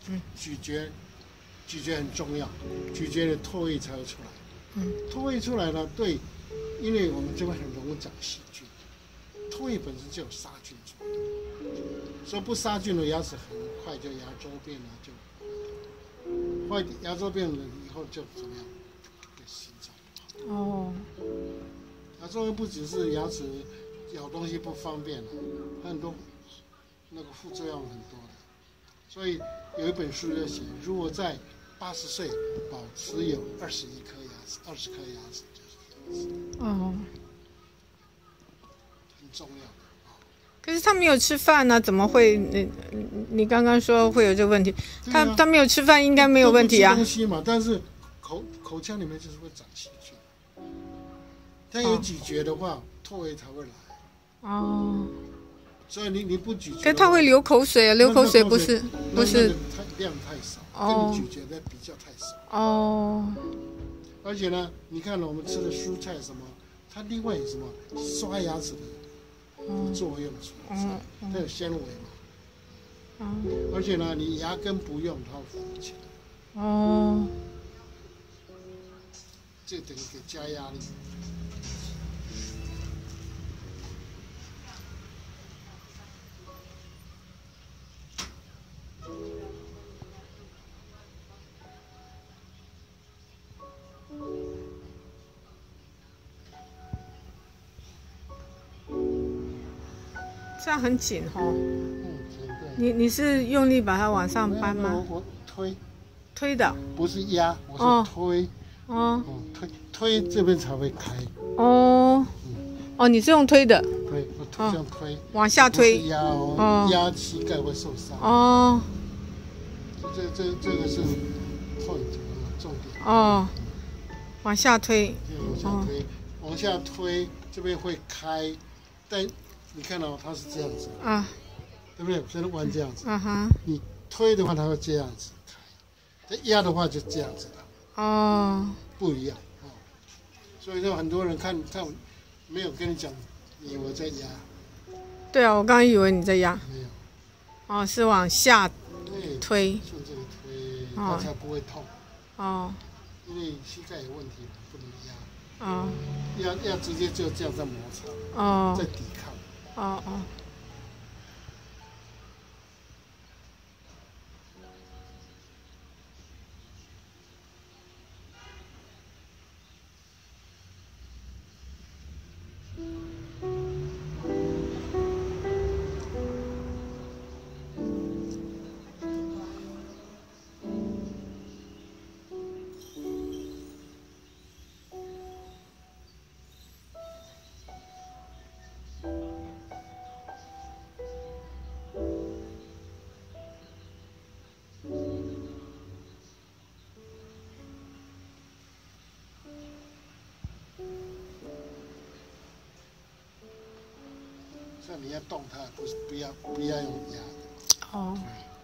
咀嚼很重要，咀嚼的唾液才会出来。唾液出来呢，对，因为我们这边很容易长细菌，唾液本身就有杀菌作用，所以不杀菌的牙齿很快就牙周病了，就坏牙周病了以后就怎么样，对心脏不好。 哦， 牙周病不只是牙齿咬东西不方便了，很多那个副作用很多的，所以有一本书就写，如果在80岁保持有21颗牙齿，20颗牙齿就是哦， 很重要的。 可是他没有吃饭呢、怎么会？你刚刚说会有这个问题，他没有吃饭，应该没有问题啊。 都不吃东西嘛，但是口腔里面就是会长细菌，他有咀嚼的话，唾液才会来。 哦， 所以你不咀嚼， 可是他会流口水啊，流口水不是量太少， 哦， 跟你咀嚼的比较太少。 哦， 而且呢，你看我们吃的蔬菜什么，它另外有什么刷牙齿的作用出来，它有纤维嘛。而且呢，你牙根不用，它会浮起来。 哦， 这等于给加压力。 这样很紧哦。 对。 你是用力把它往上搬吗？ 我推的， 不是压，我是推。 哦。 推这边才会开。 哦。哦，你是用推的。 对，我这样推。 往下推。 不是压哦，压膝盖会受伤。 哦。 这个是 point 重点。 哦。往下推。 往下推，这边会开，但你看到它是这样子啊，对不对？现在弯这样子，你推的话它会这样子开，压的话就这样子了。哦，不一样哦。所以说很多人看没有跟你讲，以为在压。 对啊，我刚刚以为你在压。 没有。 哦，是往下推。 顺这个推，它才不会痛。哦。因为膝盖有问题，不能压。哦。要直接就这样在摩擦。哦。在抵抗。哦。像你要动它，不要用压的。哦。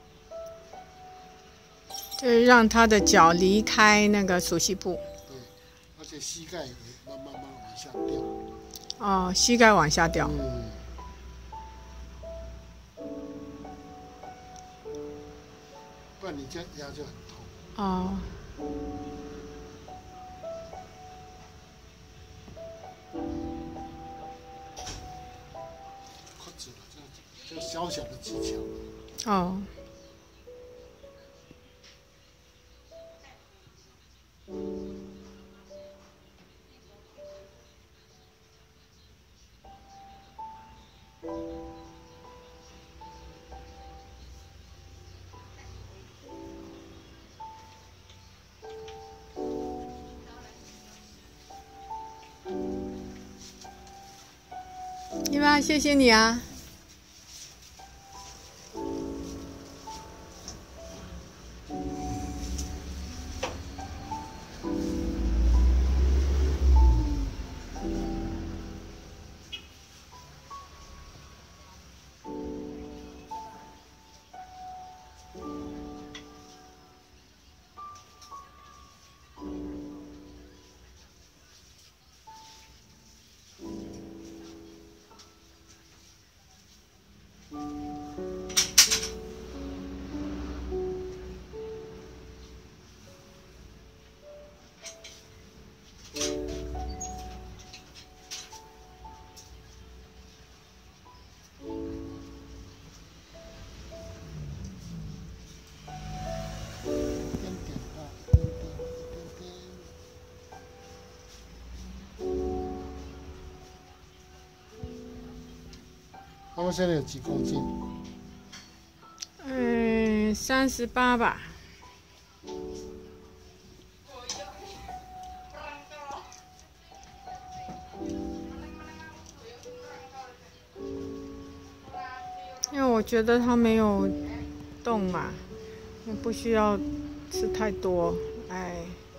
就是让他的脚离开那个鼠蹊部。 对，而且膝盖也慢慢往下掉。 哦，膝盖往下掉。 不然你这样压就很痛。 哦。 这小小的技巧。哦。 姨妈，谢谢你啊。 他现在有几公斤 ？38吧。因为我觉得他没有动嘛，也不需要吃太多，哎。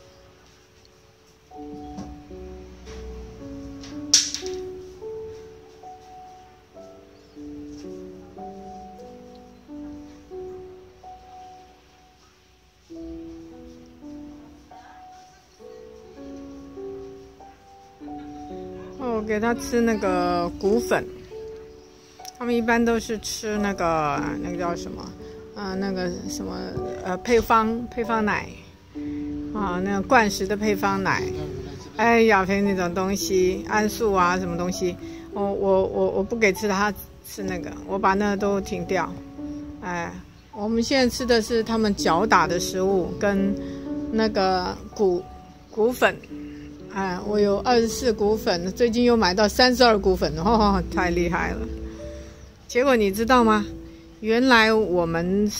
我给他吃那个骨粉。他们一般都是吃那个叫什么，那个什么配方奶，啊，那个灌食的配方奶，哎，雅培那种东西，桉树啊什么东西，我不给吃他吃那个，我把那个都停掉，哎，我们现在吃的是他们搅打的食物跟那个骨粉，哎，我有24股粉，最近又买到32股粉，哦，太厉害了。结果你知道吗？原来我们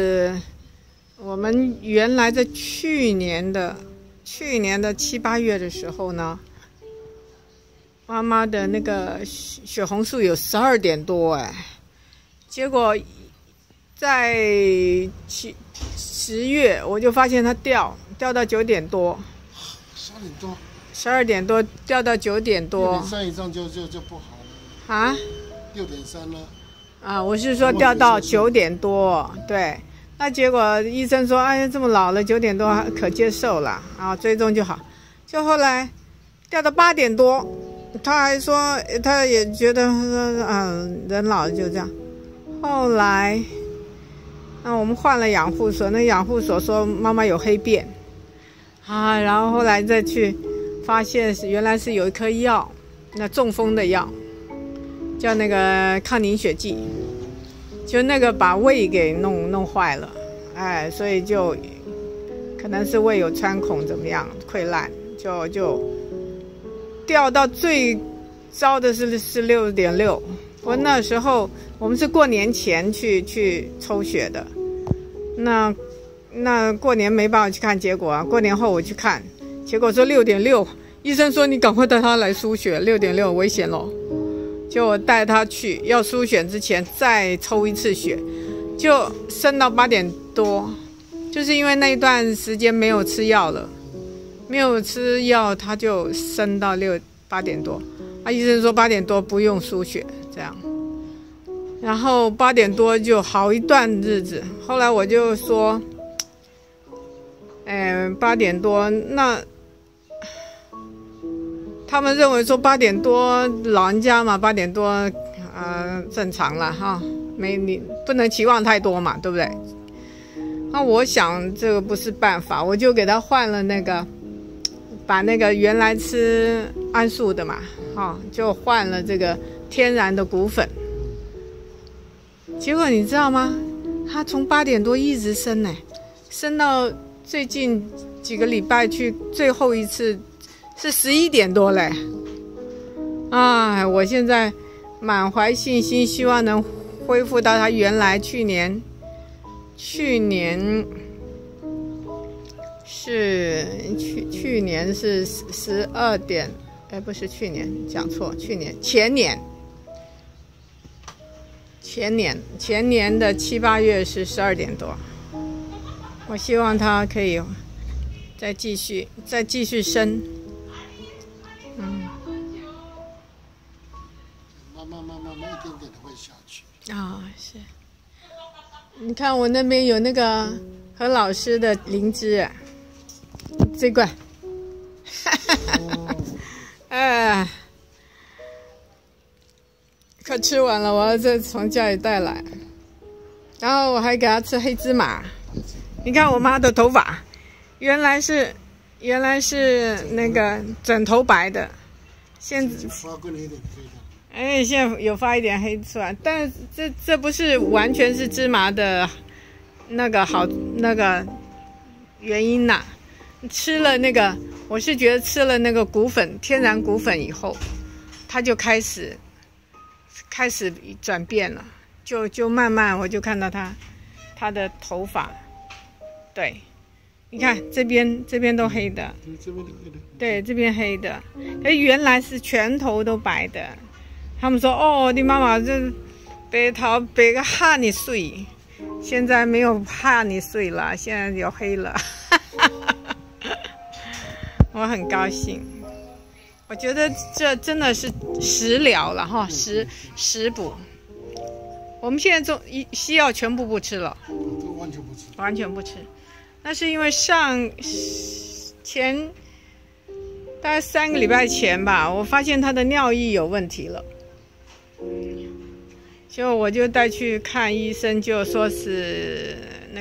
原来在去年的7、8月的时候呢，妈妈的那个血红素有12点多哎，结果在10月我就发现它掉到9点多，12点多掉到9点多 ，6.3以上就不好了啊 ，6.3了。 啊，我是说掉到9点多，对，那结果医生说，哎呀，这么老了9点多可接受了啊，追踪就好。就后来掉到8点多，他还说他也觉得人老了就这样。后来，我们换了养护所，那养护所说妈妈有黑便，啊，然后后来再去发现原来是有一颗药，那中风的药。叫那个抗凝血剂，就那个把胃给弄坏了，哎，所以就可能是胃有穿孔怎么样溃烂，就掉到最糟的是6.6。我那时候我们是过年前去抽血的，那过年没办法去看结果啊，过年后我去看，结果说6.6，医生说你赶快带他来输血，6.6危险咯。就我带他去，要输血之前再抽一次血，就升到8点多，就是因为那一段时间没有吃药了，没有吃药他就升到8点多，医生说8点多不用输血这样，然后8点多就好一段日子，后来我就说，8点多那。他们认为说8点多老人家嘛，8点多正常了哈，你不能期望太多嘛，对不对？那我想这个不是办法，我就给他换了把那个原来吃桉树的嘛，就换了这个天然的骨粉。结果你知道吗？他从8点多一直升升到最近几个礼拜去最后一次。是11点多嘞，我现在满怀信心，希望能恢复到他原来去年是12点，不是去年，讲错，前年的7、8月是12点多，我希望他可以再继续升。 慢一点点的会下去。 是。你看我那边有那个何老师的灵芝，这罐，快吃完了，我要再从家里带来。然后我还给他吃黑芝麻。你看我妈的头发，原来是那个整头白的，现在发过了一点黑的。 现在有发一点黑出来，但这不是完全是芝麻的那个原因呐。吃了那个，我是觉得吃了那个天然骨粉以后，它就开始开始转变了，就慢慢我就看到他的头发，对，你看这边都黑的， 这边都黑的， 对，这边黑的，原来是全头都白的。他们说哦，你妈妈这白个哈你碎，现在没有哈你碎了，现在有黑了，我很高兴。我觉得这真的是食疗了哈，食补。我们现在西药全部不吃了， 完全不吃， 完全不吃。那是因为前大概3个礼拜前吧，我发现他的尿液有问题了，就我就带去看医生，就说是那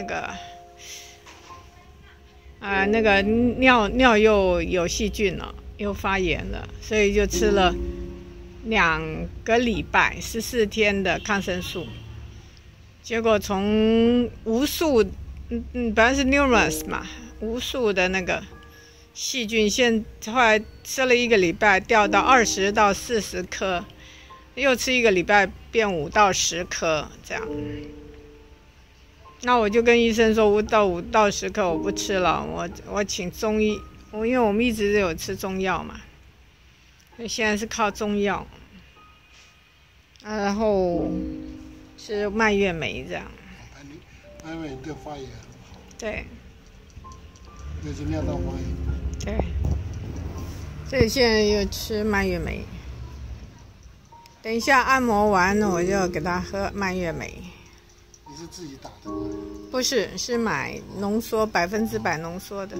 个尿又有细菌了。又发炎了，所以就吃了2个礼拜14天的抗生素，结果从无数本来是 numerous 嘛，无数的那个细菌，后来吃了1个礼拜掉到20到40颗，又吃1个礼拜变5到10颗这样。那我就跟医生说5到10颗我不吃了，我请中医。因为我们一直都有吃中药嘛，所以现在是靠中药，然后吃蔓越莓这样。 蔓越莓对发炎很好。 对。 那是尿道发炎。 对。所以现在又吃蔓越莓。等一下按摩完了，我就给他喝蔓越莓。 你是自己打的吗？ 不是，是买浓缩100%浓缩的。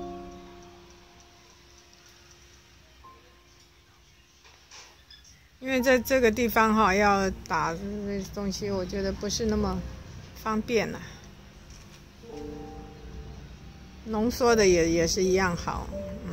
因为在这个地方哈，要打这些东西，我觉得不是那么方便啦。浓缩的也是一样好，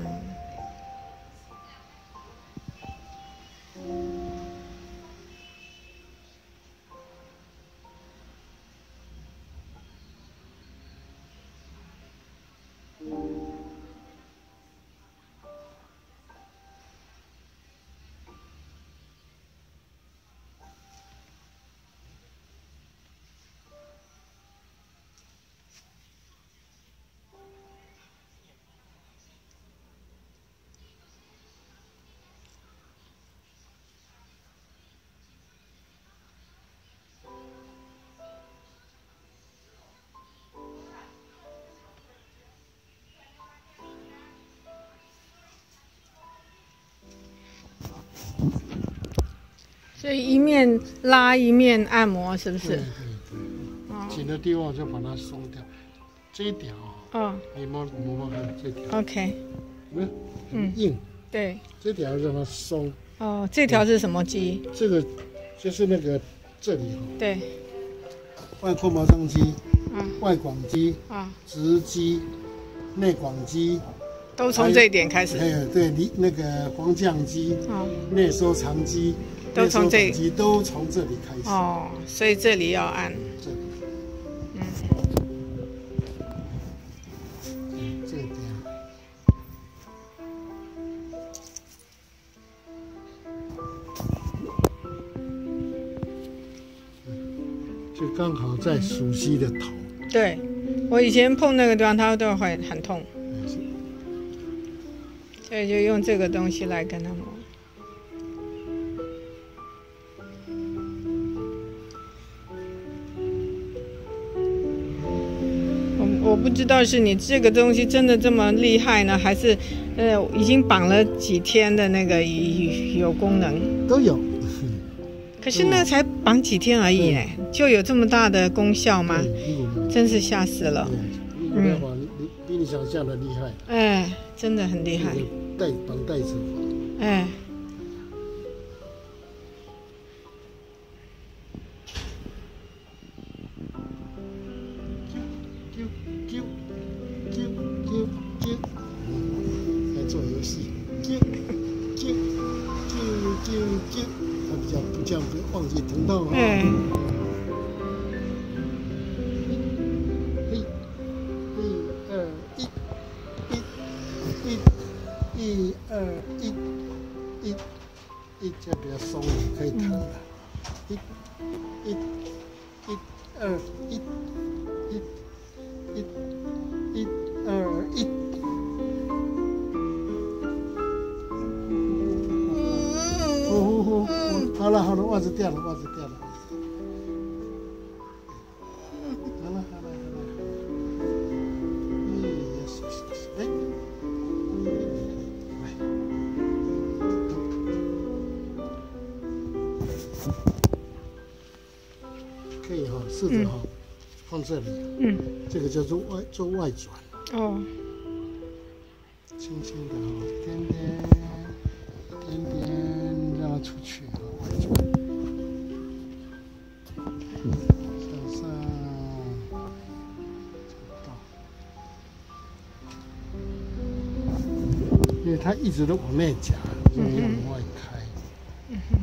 所以一面拉一面按摩，是不是？ 对。紧的地方就把它松掉，这一条你摸看这条 ，OK， 有没有？很硬。 对。 这条让它松。 哦，这条是什么肌？ 这个就是那个这里对。 外扩毛上肌、外广肌、直肌、内广肌。 都从这一点开始。 对，那个广降肌、内收藏肌、 都从这里开始。 哦，所以这里要按。 这里。这边。就刚好在属膝的头。 对，我以前碰那个地方，它都会很痛。所以就用这个东西来跟他磨。我不知道是你这个东西真的这么厉害呢，还是已经绑了几天的那个有功能？ 都有。 可是那才绑几天而已哎，就有这么大的功效吗？真是吓死了。比你想象的厉害。哎，真的很厉害。 绑带子。 哎。 来做游戏。他比较不这样忘记疼痛啊。 哎。 1、2、1，这比较松，可以弹了。 一、一、一、二、一、一、一、二、一。好了好了，袜子掉了，袜子掉了。好了。哎，可以哈，试着哈，放这里。这个叫做外转。哦。轻轻的哈，一点点，让它出去哈，外转。向上，到。因为它一直都往内夹，所以要往外开。